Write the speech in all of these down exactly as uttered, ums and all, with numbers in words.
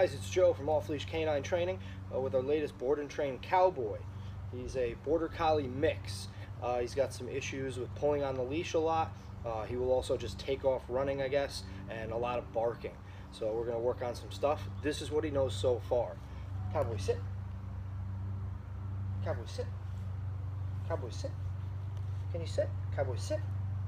guys, it's Joe from Off Leash Canine Training uh, with our latest board and train cowboy. He's a border collie mix. Uh, he's got some issues with pulling on the leash a lot. Uh, he will also just take off running, I guess, and a lot of barking. So we're going to work on some stuff. This is what he knows so far. Cowboy, sit. Cowboy, sit. Cowboy, sit. Can you sit? Cowboy, sit.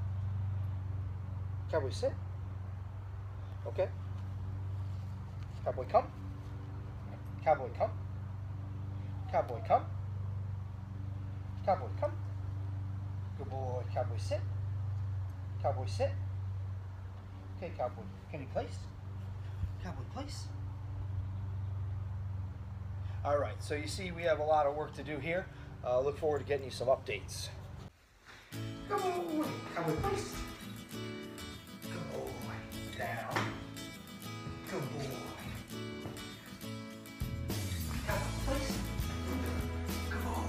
Cowboy, sit. Okay. Cowboy, come. Cowboy, come. Cowboy, come. Cowboy, come. Good boy. Cowboy, sit. Cowboy, sit. Okay, cowboy. Can you place? Cowboy, place. All right, so you see we have a lot of work to do here. Uh, look forward to getting you some updates. Good boy. Cowboy, place. Good boy. Down. Good boy. Cowboy, place. Good boy.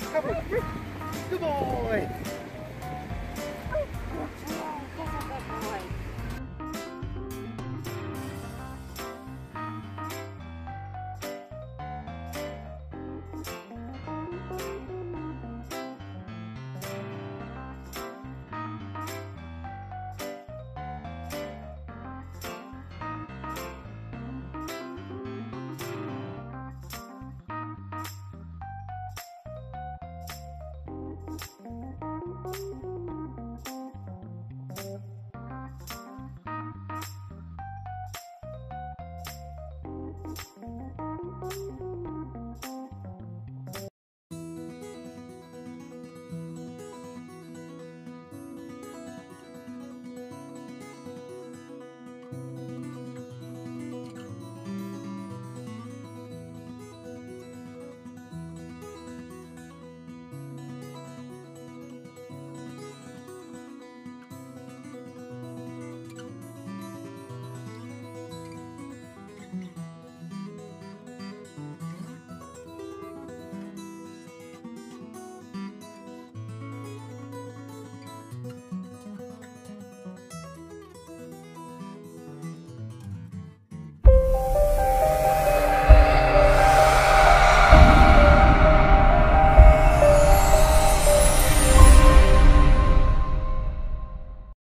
Come on, Rick. Good boy.